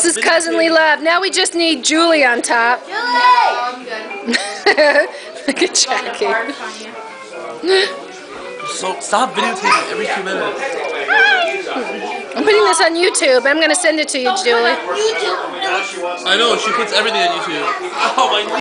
is cousinly love. Now we just need Julie on top. Julie! I'm good. Look at Jackie. So stop videotaping every 2 minutes. I'm putting this on YouTube. I'm going to send it to you, Julie. YouTube. I know, she puts everything on YouTube. Oh, my